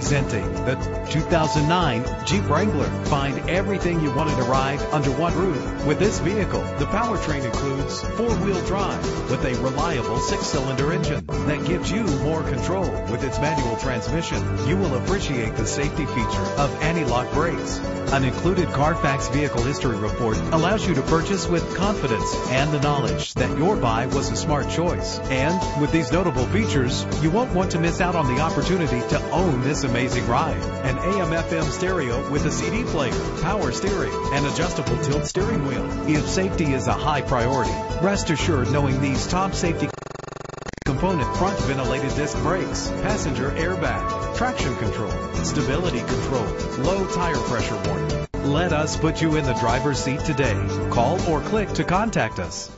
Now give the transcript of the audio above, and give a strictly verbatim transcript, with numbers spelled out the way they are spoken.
Presenting the two thousand nine Jeep Wrangler. Find everything you wanted to ride under one roof with this vehicle. The powertrain includes four-wheel drive with a reliable six-cylinder engine that gives you more control with its manual transmission. You will appreciate the safety feature of anti-lock brakes. An included Carfax Vehicle History Report allows you to purchase with confidence and the knowledge that your buy was a smart choice. And with these notable features, you won't want to miss out on the opportunity to own this amazing ride. An A M F M stereo with a C D player, power steering, and adjustable tilt steering wheel. If safety is a high priority, rest assured knowing these top safety component: front ventilated disc brakes, passenger airbag, traction control, stability control, low tire pressure warning. Let us put you in the driver's seat today. Call or click to contact us.